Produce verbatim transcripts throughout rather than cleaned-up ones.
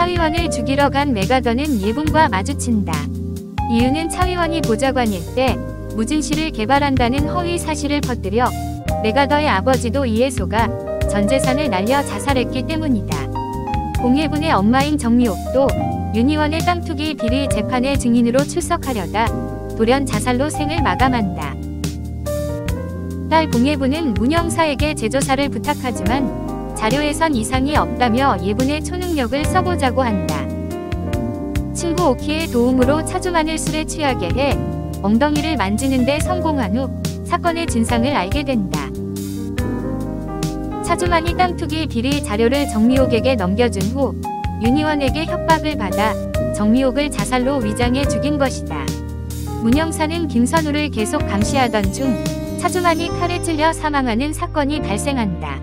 차위원을 죽이러 간 메가더는 예분과 마주친다. 이유는 차위원이 보좌관일 때 무진시를 개발한다는 허위 사실을 퍼뜨려 메가더의 아버지도 이에 속아 전 재산을 날려 자살했기 때문이다. 공예분의 엄마인 정미옥도 윤희원의 땅 투기 비리 재판의 증인으로 출석하려다 돌연 자살로 생을 마감한다. 딸 공예분은 문영사에게 재조사를 부탁하지만 자료에선 이상이 없다며 예분의 초능력을 써보자고 한다. 친구 오키의 도움으로 차주만을 술에 취하게 해 엉덩이를 만지는 데 성공한 후 사건의 진상을 알게 된다. 차주만이 땅 투기 비리 자료를 정미옥에게 넘겨준 후 윤희원에게 협박을 받아 정미옥을 자살로 위장해 죽인 것이다. 문영사는 김선우를 계속 감시하던 중 차주만이 칼에 찔려 사망하는 사건이 발생한다.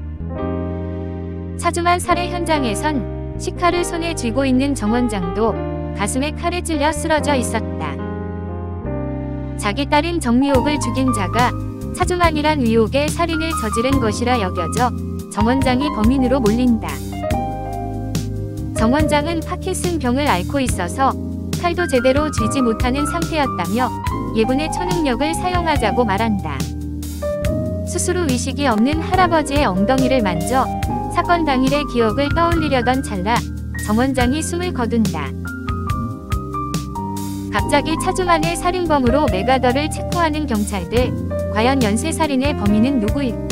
차주만 살해 현장에선 식칼을 손에 쥐고 있는 정 원장도 가슴에 칼에 찔려 쓰러져 있었다. 자기 딸인 정미옥을 죽인 자가 차주만이란 의혹에 살인을 저지른 것이라 여겨져 정 원장이 범인으로 몰린다. 정 원장은 파킨슨 병을 앓고 있어서 칼도 제대로 쥐지 못하는 상태였다며 예분의 초능력을 사용하자고 말한다. 스스로 의식이 없는 할아버지의 엉덩이를 만져 사건 당일의 기억을 떠올리려던 찰나 정 원장이 숨을 거둔다. 갑자기 차주만의 살인범으로 메가더를 체포하는 경찰들. 과연 연쇄살인의 범인은 누구일까?